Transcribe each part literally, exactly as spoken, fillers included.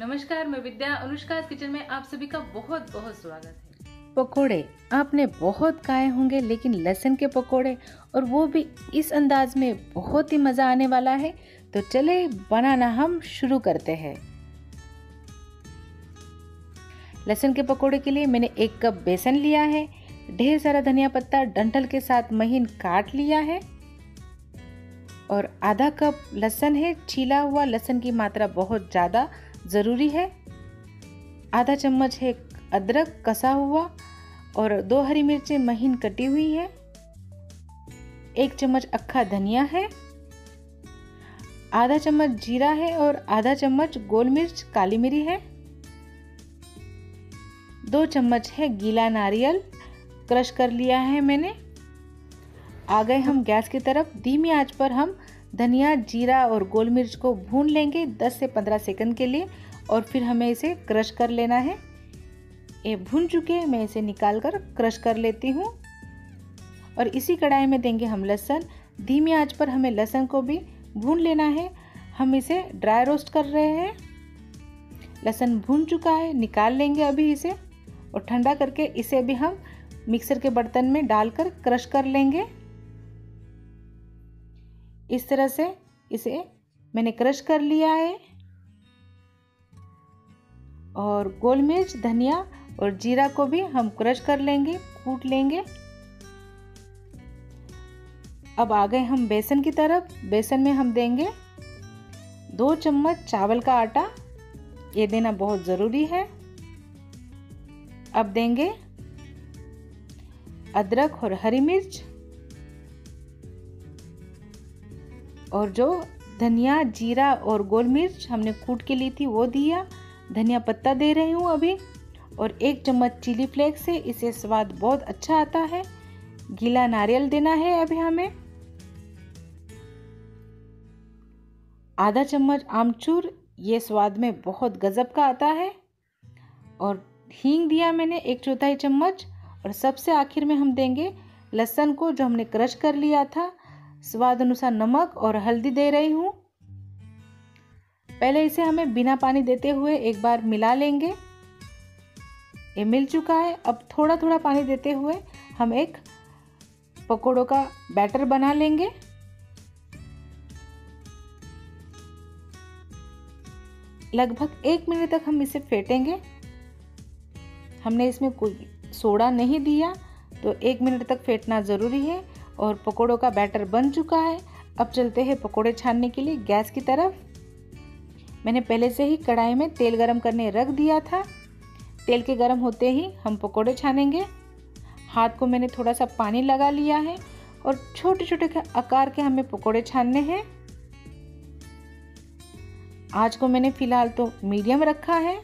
नमस्कार, मैं विद्या अनुष्का किचन में आप सभी का बहुत बहुत स्वागत है। पकोड़े आपने बहुत खाए होंगे, लेकिन लहसुन के पकोड़े और वो भी इस अंदाज में बहुत ही मज़ा आने वाला है। तो चले बनाना हम शुरू करते हैं। लहसुन के पकोड़े के लिए मैंने एक कप बेसन लिया है, ढेर सारा धनिया पत्ता डंठल के साथ महीन काट लिया है और आधा कप लहसुन है। छीला हुआ लहसुन की मात्रा बहुत ज़्यादा ज़रूरी है। आधा चम्मच है अदरक कसा हुआ और दो हरी मिर्चें महीन कटी हुई है। एक चम्मच अक्खा धनिया है, आधा चम्मच जीरा है और आधा चम्मच गोल मिर्च काली मिरी है। दो चम्मच है गीला नारियल क्रश कर लिया है मैंने। आ गए हम गैस की तरफ। धीमी आंच पर हम धनिया, जीरा और गोल मिर्च को भून लेंगे दस से पंद्रह सेकंड के लिए और फिर हमें इसे क्रश कर लेना है। ये भून चुके, मैं इसे निकाल कर क्रश कर लेती हूँ। और इसी कढ़ाई में देंगे हम लहसुन। धीमी आंच पर हमें लहसुन को भी भून लेना है। हम इसे ड्राई रोस्ट कर रहे हैं। लहसुन भून चुका है, निकाल लेंगे अभी इसे और ठंडा करके इसे भी हम मिक्सर के बर्तन में डालकर क्रश कर लेंगे। इस तरह से इसे मैंने क्रश कर लिया है और गोल मिर्च, धनिया और जीरा को भी हम क्रश कर लेंगे, कूट लेंगे। अब आ गए हम बेसन की तरफ। बेसन में हम देंगे दो चम्मच चावल का आटा, ये देना बहुत ज़रूरी है। अब देंगे अदरक और हरी मिर्च और जो धनिया, जीरा और गोल मिर्च हमने कूट के ली थी वो दिया। धनिया पत्ता दे रही हूँ अभी और एक चम्मच चिली फ्लेक्स से इसे स्वाद बहुत अच्छा आता है। गीला नारियल देना है अभी हमें। आधा चम्मच आमचूर, ये स्वाद में बहुत गजब का आता है। और हींग दिया मैंने एक चौथाई चम्मच। और सबसे आखिर में हम देंगे लहसुन को जो हमने क्रश कर लिया था। स्वाद अनुसार नमक और हल्दी दे रही हूँ। पहले इसे हमें बिना पानी देते हुए एक बार मिला लेंगे। ये मिल चुका है। अब थोड़ा थोड़ा पानी देते हुए हम एक पकोड़ों का बैटर बना लेंगे। लगभग एक मिनट तक हम इसे फेंटेंगे। हमने इसमें कोई सोडा नहीं दिया, तो एक मिनट तक फेंटना ज़रूरी है। और पकोड़ों का बैटर बन चुका है। अब चलते हैं पकोड़े छानने के लिए गैस की तरफ। मैंने पहले से ही कढ़ाई में तेल गरम करने रख दिया था। तेल के गरम होते ही हम पकोड़े छानेंगे। हाथ को मैंने थोड़ा सा पानी लगा लिया है और छोटे छोटे आकार के हमें पकोड़े छानने हैं। आंच को मैंने फिलहाल तो मीडियम रखा है।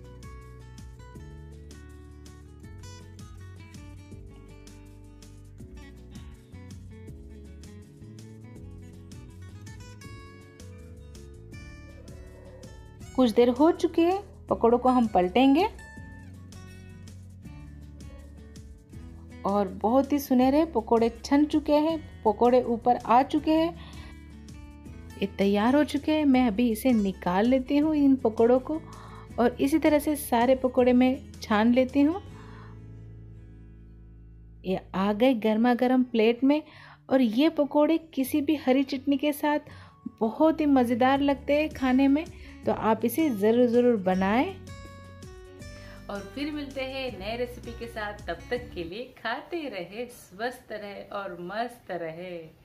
कुछ देर हो चुकी है, पकोड़ों को हम पलटेंगे और बहुत ही सुनहरे पकोड़े छन चुके हैं। पकोड़े ऊपर आ चुके हैं, ये तैयार हो चुके हैं। मैं अभी इसे निकाल लेती हूँ इन पकोड़ों को और इसी तरह से सारे पकोड़े मैं छान लेती हूँ। ये आ गए गर्मा गर्म प्लेट में और ये पकोड़े किसी भी हरी चटनी के साथ बहुत ही मज़ेदार लगते हैं खाने में। तो आप इसे ज़रूर ज़रूर बनाएं। और फिर मिलते हैं नए रेसिपी के साथ। तब तक के लिए खाते रहे, स्वस्थ रहे और मस्त रहे।